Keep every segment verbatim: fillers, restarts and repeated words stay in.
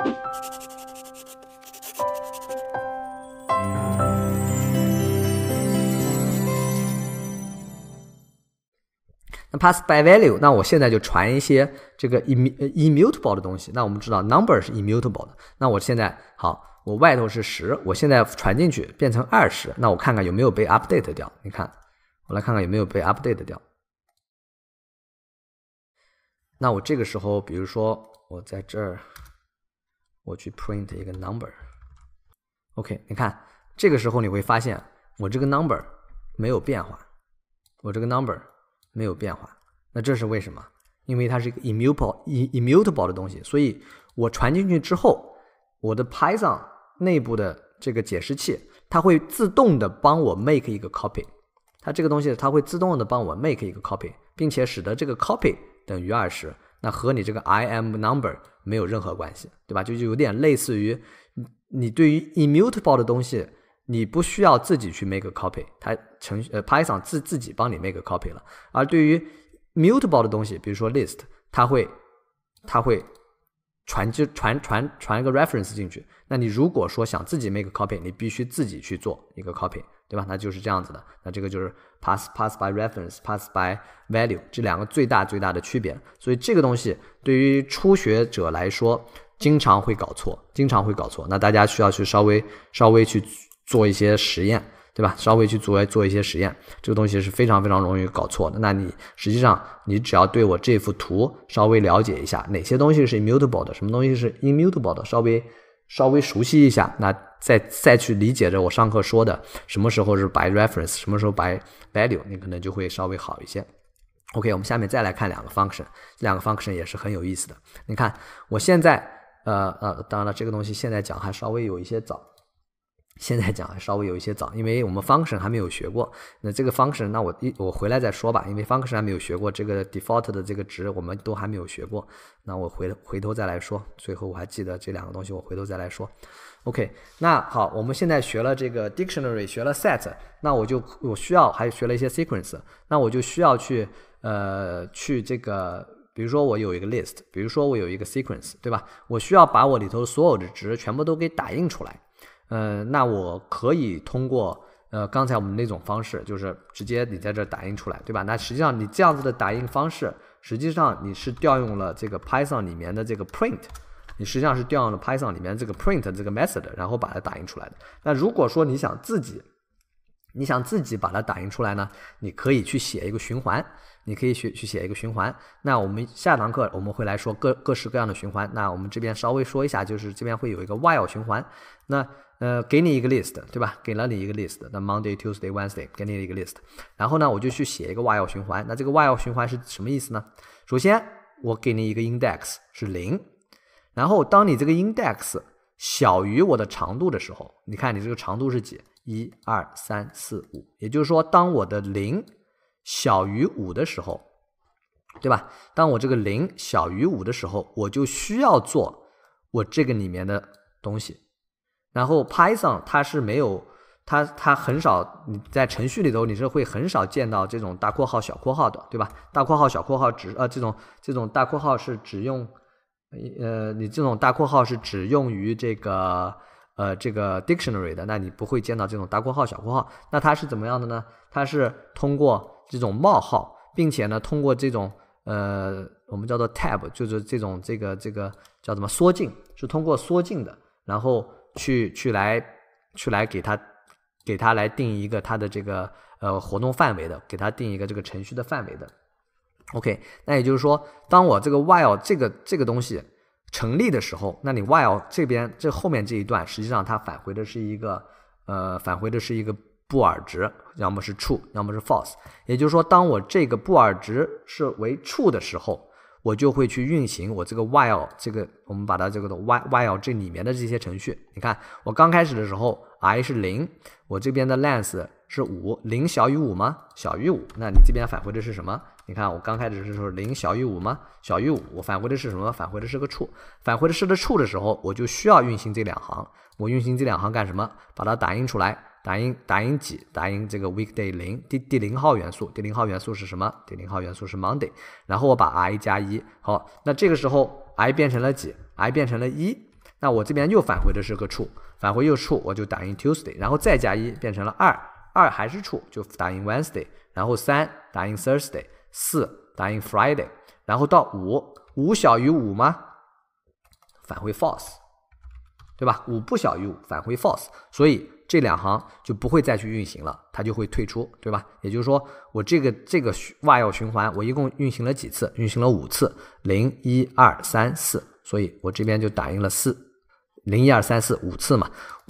那 pass by value， 那我现在就传一些这个 immutable 的东西。那我们知道 number 是 immutable 的，那我现在好，我外头是十，我现在传进去变成二十，那我看看有没有被 update 掉。你看，我来看看有没有被 update 掉。那我这个时候，比如说我在这儿，我去 print 一个 number。OK， 你看，这个时候你会发现我这个 number 没有变化，我这个 number 没有变化。那这是为什么？因为它是一个 immutable immutable 的东西，所以我传进去之后，我的 Python 内部的这个解释器，它会自动的帮我 make 一个 copy。它这个东西它会自动的帮我 make 一个 copy， 并且使得这个 copy 等于二十，那和你这个 im number 没有任何关系，对吧？就有点类似于你对于 immutable 的东西，你不需要自己去 make a copy， 它程序呃 Python 自自己帮你 make a copy 了。而对于 mutable 的东西，比如说 list， 它会它会传就传传传一个 reference 进去。那你如果说想自己 make a copy， 你必须自己去做一个 copy， 对吧？那就是这样子的。那这个就是 pass pass by reference、pass by value 这两个最大最大的区别。所以这个东西对于初学者来说，经常会搞错，经常会搞错。那大家需要去稍微稍微去做一些实验，对吧？稍微去做做一些实验，这个东西是非常非常容易搞错的。那你实际上你只要对我这幅图稍微了解一下，哪些东西是 immutable 的，什么东西是 immutable 的，稍微稍微熟悉一下，那再再去理解着我上课说的什么时候是 by reference， 什么时候 by value， 你可能就会稍微好一些。OK， 我们下面再来看两个 function， 这两个 function 也是很有意思的。你看我现在呃呃，当然了，这个东西现在讲还稍微有一些早。现在讲还稍微有一些早，因为我们 function 还没有学过。那这个 function， 那我一我回来再说吧，因为 function 还没有学过，这个 default 的这个值我们都还没有学过。那我回回头再来说，最后我还记得这两个东西，我回头再来说。OK， 那好，我们现在学了这个 dictionary， 学了 set， 那我就我需要还学了一些 sequence， 那我就需要去呃去这个。比如说我有一个 list， 比如说我有一个 sequence， 对吧？我需要把我里头所有的值全部都给打印出来。呃，那我可以通过呃刚才我们那种方式，就是直接你在这打印出来，对吧？那实际上你这样子的打印方式，实际上你是调用了这个 Python 里面的这个 print， 你实际上是调用了 Python 里面这个 print 这个 method， 然后把它打印出来的。那如果说你想自己你想自己把它打印出来呢，你可以去写一个循环，你可以去去写一个循环。那我们下堂课我们会来说各各式各样的循环。那我们这边稍微说一下，就是这边会有一个 while 循环。那呃，给你一个 list， 对吧？给了你一个 list， 那 Monday、Tuesday、Wednesday 给你一个 list， 然后呢，我就去写一个 while 循环。那这个 while 循环是什么意思呢？首先，我给你一个 index 是零，然后当你这个 index 小于我的长度的时候，你看你这个长度是几？一、二、三、四、五，也就是说，当我的零小于五的时候，对吧？当我这个零小于五的时候，我就需要做我这个里面的东西。然后 Python 它是没有，它它很少，你在程序里头你是会很少见到这种大括号小括号的，对吧？大括号小括号只呃这种这种大括号是只用呃你这种大括号是只用于这个呃这个 dictionary 的，那你不会见到这种大括号小括号。那它是怎么样的呢？它是通过这种冒号，并且呢通过这种呃我们叫做 tab， 就是这种这个这个叫什么缩进，是通过缩进的，然后去去来去来给它给它来定一个它的这个呃活动范围的，给它定一个这个程序的范围的。OK， 那也就是说，当我这个 while 这个这个东西成立的时候，那你 while 这边这后面这一段，实际上它返回的是一个呃返回的是一个布尔值，要么是 true， 要么是 false。也就是说，当我这个布尔值是为 true 的时候，我就会去运行我这个 while 这个我们把它这个 while 这里面的这些程序。你看我刚开始的时候 i 是零，我这边的 length 是五，零小于五吗？小于五。那你这边返回的是什么？你看我刚开始的时候零小于五吗？小于五。我返回的是什么？返回的是个 true。返回的是个 true 的时候，我就需要运行这两行。我运行这两行干什么？把它打印出来。打印打印几？打印这个 weekday 零，第第零号元素，第零号元素是什么？第零号元素是 Monday。然后我把 i 加一，好，那这个时候 i 变成了几 ？i 变成了一。 那我这边又返回的是个 true， 返回又 true， 我就打印 Tuesday， 然后再加一变成了二，二还是 true 就打印 Wednesday， 然后三打印 Thursday， 四打印 Friday， 然后到五，五小于五吗？返回 false， 对吧？五不小于五，返回 false， 所以这两行就不会再去运行了，它就会退出，对吧？也就是说，我这个这个 while 循环，我一共运行了几次？运行了五次，零、一、二、三、四，所以我这边就打印了四，零、一、二、三、四五次嘛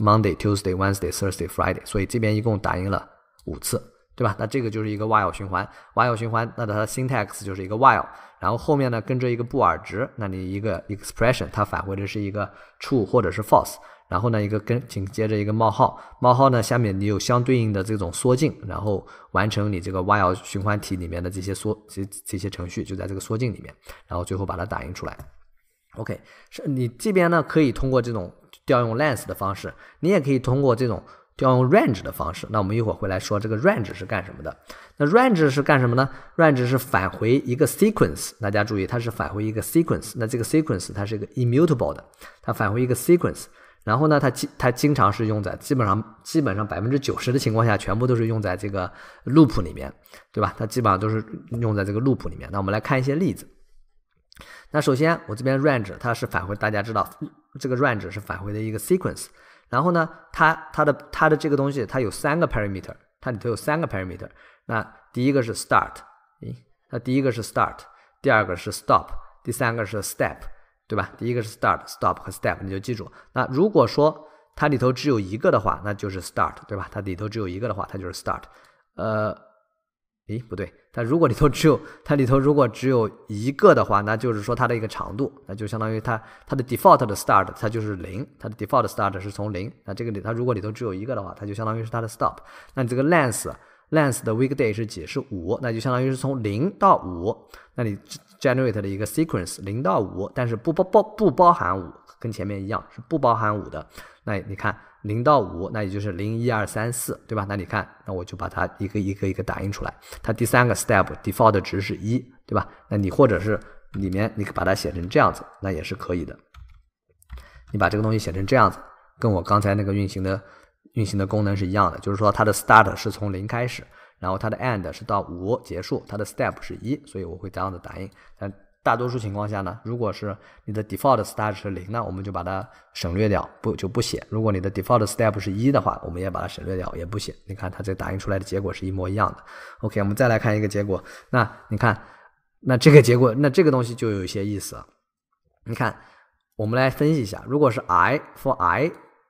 ，Monday、Tuesday、Wednesday、Thursday、Friday， 所以这边一共打印了五次，对吧？那这个就是一个 while 循环 ，while 循环，那它的 syntax 就是一个 while， 然后后面呢跟着一个布尔值，那你一个 expression 它返回的是一个 true 或者是 false。然后呢，一个跟紧接着一个冒号，冒号呢下面你有相对应的这种缩进，然后完成你这个 while 循环题里面的这些缩这这些程序就在这个缩进里面，然后最后把它打印出来。OK， 是你这边呢可以通过这种调用 length 的方式，你也可以通过这种调用 range 的方式。那我们一会儿会来说这个 range 是干什么的。那 range 是干什么呢？ range 是返回一个 sequence， 大家注意它是返回一个 sequence， 那这个 sequence 它是一个 immutable 的，它返回一个 sequence。然后呢，它它经常是用在基本上基本上百分之九十的情况下，全部都是用在这个 loop 里面，对吧？它基本上都是用在这个 loop 里面。那我们来看一些例子。那首先我这边 range 它是返回，大家知道这个 range 是返回的一个 sequence。然后呢，它它的它的这个东西它有三个 parameter， 它里头有三个 parameter。那第一个是 start， 咦，那第一个是 start， 第二个是 stop， 第三个是 step。对吧？第一个是 start、stop 和 step， 你就记住。那如果说它里头只有一个的话，那就是 start， 对吧？它里头只有一个的话，它就是 start。呃，诶，不对，它如果里头只有它里头如果只有一个的话，那就是说它的一个长度，那就相当于它它的 default 的 start 它就是零，它的 default start 是从零。那这个里它如果里头只有一个的话，它就相当于是它的 stop。那你这个 length length 的 weekday 是几？是五，那就相当于是从零到五。那你 generate 的一个 sequence 零到五，但是不包包不包含五，跟前面一样是不包含五的。那你看零到五，那也就是零、一、二、三、四，对吧？那你看，那我就把它一个一个一个打印出来。它第三个 step default 值是一，对吧？那你或者是里面你把它写成这样子，那也是可以的。你把这个东西写成这样子，跟我刚才那个运行的运行的功能是一样的，就是说它的 start 是从零开始。然后它的 end 是到五结束，它的 step 是一，所以我会这样的打印。但大多数情况下呢，如果是你的 default start 是零呢，我们就把它省略掉，不就不写。如果你的 default step 是一的话，我们也把它省略掉，也不写。你看它这打印出来的结果是一模一样的。OK， 我们再来看一个结果。那你看，那这个结果，那这个东西就有一些意思了。你看，我们来分析一下，如果是 i for i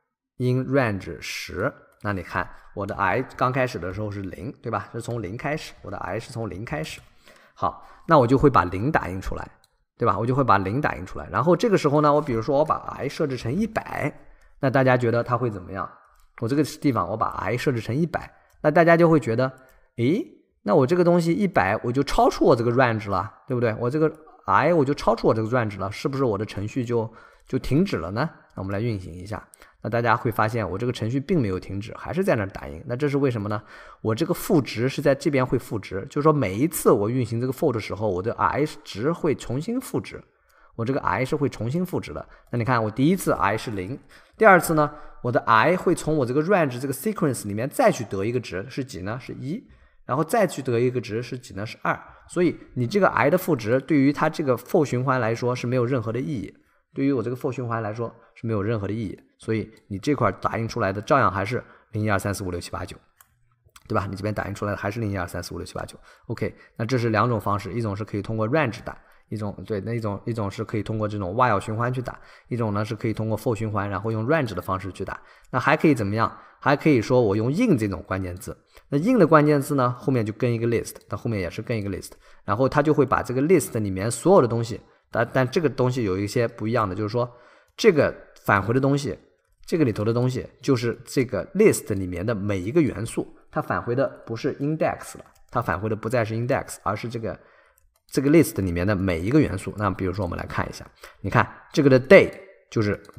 in range 十，那你看。我的 i 刚开始的时候是零，对吧？是从零开始，我的 i 是从零开始。好，那我就会把零打印出来，对吧？我就会把零打印出来。然后这个时候呢，我比如说我把 i 设置成一百，那大家觉得它会怎么样？我这个地方我把 i 设置成一百，那大家就会觉得，诶，那我这个东西一百，我就超出我这个 range 了，对不对？我这个 i 我就超出我这个 range 了，是不是我的程序就就停止了呢？那我们来运行一下。那大家会发现我这个程序并没有停止，还是在那儿打印。那这是为什么呢？我这个赋值是在这边会赋值，就是说每一次我运行这个 for 的时候，我的 i 值会重新赋值，我这个 i 是会重新赋值的。那你看我第一次 i 是零，第二次呢，我的 i 会从我这个 range 这个 sequence 里面再去得一个值，是几呢？是一，然后再去得一个值是几呢？是二。所以你这个 i 的赋值对于它这个 for 循环来说是没有任何的意义，对于我这个 for 循环来说是没有任何的意义。所以你这块打印出来的照样还是零一二三四五六七八九，对吧？你这边打印出来的还是零一二三四五六七八九。OK， 那这是两种方式，一种是可以通过 range 打，一种对，那一种一种是可以通过这种 while 循环去打，一种呢是可以通过 for 循环，然后用 range 的方式去打。那还可以怎么样？还可以说我用 in 这种关键字。那 in 的关键字呢，后面就跟一个 list， 它后面也是跟一个 list， 然后它就会把这个 list 里面所有的东西，但但这个东西有一些不一样的，就是说这个返回的东西。这个里头的东西就是这个 list 里面的每一个元素，它返回的不是 index 了，它返回的不再是 index， 而是这个这个 list 里面的每一个元素。那比如说我们来看一下，你看这个的 day 就是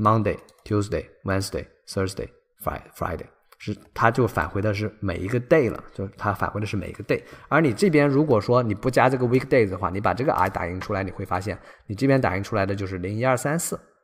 Monday、Tuesday、Wednesday、Thursday、Friday， 是它就返回的是每一个 day 了，就是它返回的是每一个 day。而你这边如果说你不加这个 weekdays 的话，你把这个 i 打印出来，你会发现你这边打印出来的就是零一二三四。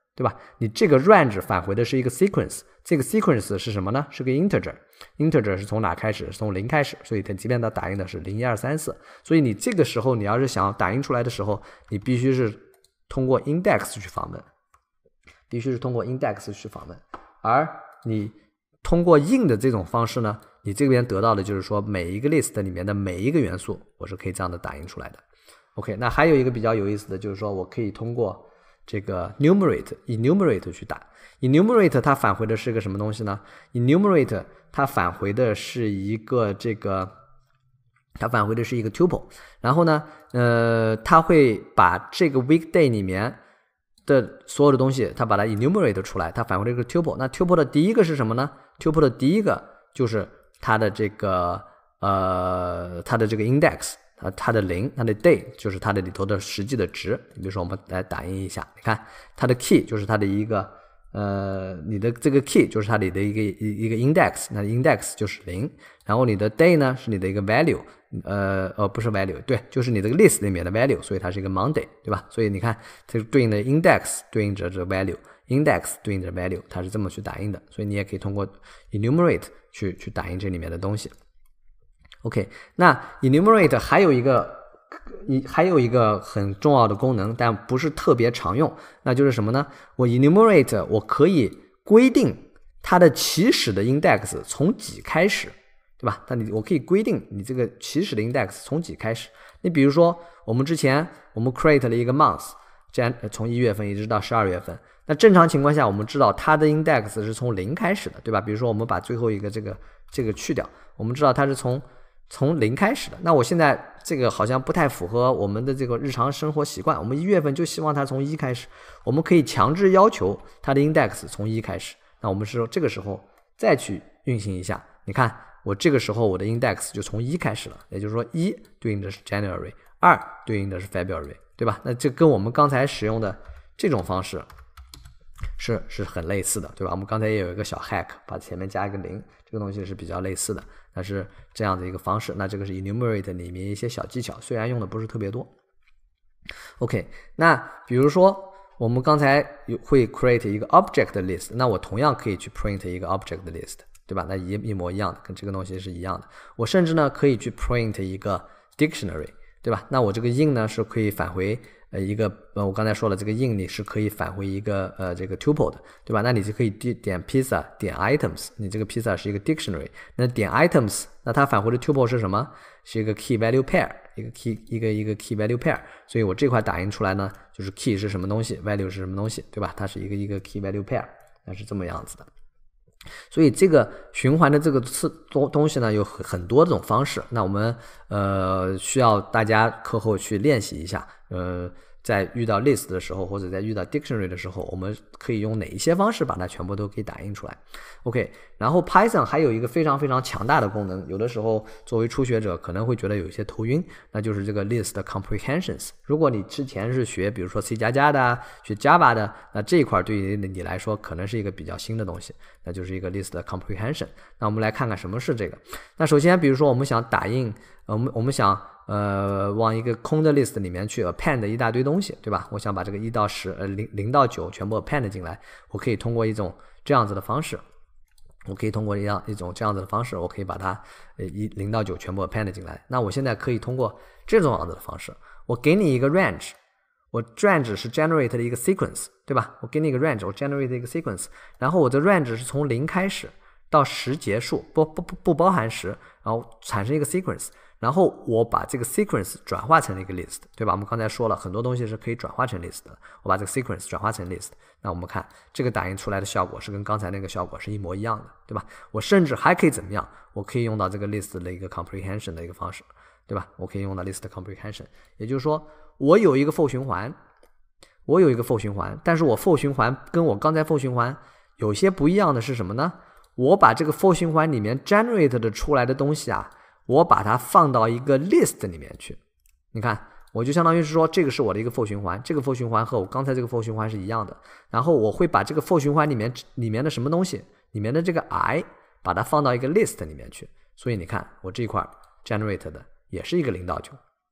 对吧？你这个 range 返回的是一个 sequence， 这个 sequence 是什么呢？是个 integer，integer 是从哪开始？是从零开始，所以它即便它打印的是零一二三四，所以你这个时候你要是想打印出来的时候，你必须是通过 index 去访问，必须是通过 index 去访问，而你通过 in 的这种方式呢，你这边得到的就是说每一个 list 里面的每一个元素，我是可以这样的打印出来的。OK， 那还有一个比较有意思的就是说，我可以通过这个 numerate enumerate 去打 enumerate 它返回的是个什么东西呢？ enumerate 它返回的是一个这个它返回的是一个 tuple， 然后呢呃，它会把这个 weekday 里面的所有的东西它把它 enumerate 出来，它返回了一个 tuple。 那 tuple 的第一个是什么呢？ tuple 的第一个就是它的这个呃它的这个 index，呃，它的零，它的 day 就是它的里头的实际的值。比如说我们来打印一下，你看它的 key 就是它的一个呃，你的这个 key 就是它里的一个一个 index， 那 index 就是零，然后你的 day 呢是你的一个 value， 呃呃不是 value， 对，就是你这个 list 里面的 value， 所以它是一个 Monday， 对吧？所以你看这个对应的 index 对应着这 value，index 对应着 value， 它是这么去打印的，所以你也可以通过 enumerate 去去打印这里面的东西。OK， 那 enumerate 还有一个还有一个很重要的功能，但不是特别常用，那就是什么呢？我 enumerate 我可以规定它的起始的 index 从几开始，对吧？但你我可以规定你这个起始的 index 从几开始。你比如说我们之前我们 create 了一个 month， 这样从一月份一直到十二月份，那正常情况下我们知道它的 index 是从零开始的，对吧？比如说我们把最后一个这个这个去掉，我们知道它是从从零开始的。那我现在这个好像不太符合我们的这个日常生活习惯，我们一月份就希望它从一开始，我们可以强制要求它的 index 从一开始。那我们是这个时候再去运行一下，你看我这个时候我的 index 就从一开始了，也就是说一对应的是 January， 二对应的是 February， 对吧？那这跟我们刚才使用的这种方式是是很类似的，对吧？我们刚才也有一个小 hack， 把前面加一个零，这个东西是比较类似的，那是这样的一个方式。那这个是 enumerate 里面一些小技巧，虽然用的不是特别多。OK， 那比如说我们刚才会 create 一个 object list， 那我同样可以去 print 一个 object list， 对吧？那一一模一样的，跟这个东西是一样的。我甚至呢可以去 print 一个 dictionary， 对吧？那我这个 in 呢是可以返回呃一个呃我刚才说了，这个 in 你是可以返回一个呃这个 tuple 的，对吧？那你就可以点 pizza 点 items， 你这个 pizza 是一个 dictionary， 那点 items， 那它返回的 tuple 是什么？是一个 key value pair， 一个 key 一个一个 key value pair， 所以我这块打印出来呢，就是 key 是什么东西 ，value 是什么东西，对吧？它是一个一个 key value pair， 那是这么样子的。所以这个循环的这个东东西呢，有很多种方式。那我们呃需要大家课后去练习一下，呃。在遇到 list 的时候，或者在遇到 dictionary 的时候，我们可以用哪一些方式把它全部都给打印出来 OK， 然后 Python 还有一个非常非常强大的功能，有的时候作为初学者可能会觉得有一些头晕，那就是这个 list comprehensions。 如果你之前是学比如说 C 加加的学 Java 的，那这一块对于你来说可能是一个比较新的东西，那就是一个 list comprehension。 那我们来看看什么是这个。那首先比如说我们想打印我们我们想呃，往一个空的 list 里面去 append 一大堆东西，对吧？我想把这个一到十，呃，零零到九全部 append 进来，我可以通过一种这样子的方式，我可以通过一样一种这样子的方式，我可以把它呃一零到九全部 append 进来。那我现在可以通过这种样子的方式，我给你一个 range， 我 range 是 generate 的一个 sequence， 对吧？我给你一个 range， 我 generate 一个 sequence， 然后我的 range 是从零开始到十结束，不不不不包含十，然后产生一个 sequence。然后我把这个 sequence 转化成了一个 list， 对吧？我们刚才说了很多东西是可以转化成 list 的，我把这个 sequence 转化成 list， 那我们看这个打印出来的效果是跟刚才那个效果是一模一样的，对吧？我甚至还可以怎么样？我可以用到这个 list 的一个 comprehension 的一个方式，对吧？我可以用到 list comprehension， 也就是说我有一个 for 循环，我有一个 for 循环，但是我 for 循环跟我刚才 for 循环有些不一样的是什么呢？我把这个 for 循环里面 generate 的出来的东西啊，我把它放到一个 list 里面去，你看，我就相当于是说，这个是我的一个 for 循环，这个 for 循环和我刚才这个 for 循环是一样的。然后我会把这个 for 循环里面里面的什么东西，里面的这个 i， 把它放到一个 list 里面去。所以你看，我这一块 generate 的也是一个零到九。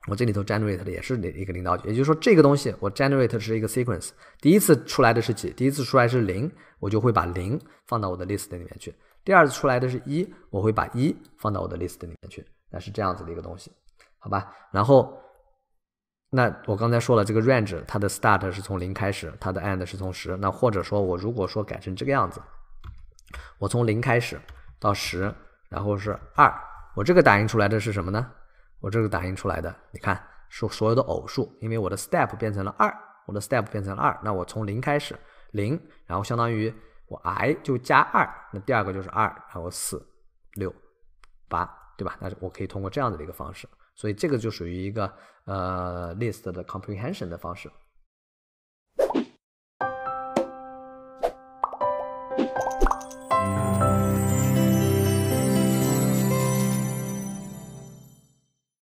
我这里头 generate 的也是一个领导句，也就是说这个东西我 generate 是一个 sequence， 第一次出来的是几？第一次出来是零，我就会把零放到我的 list 里面去。第二次出来的是一，我会把一放到我的 list 里面去。那是这样子的一个东西，好吧？然后，那我刚才说了，这个 range 它的 start 是从零开始，它的 end 是从十。那或者说我如果说改成这个样子，我从零开始到十，然后是二，我这个打印出来的是什么呢？我这个打印出来的，你看是所有的偶数，因为我的 step 变成了二，我的 step 变成了二，那我从零开始，零，然后相当于我 i 就加二，那第二个就是二，然后四、六、八，对吧？那我可以通过这样的一个方式，所以这个就属于一个呃 list 的 comprehension 的方式。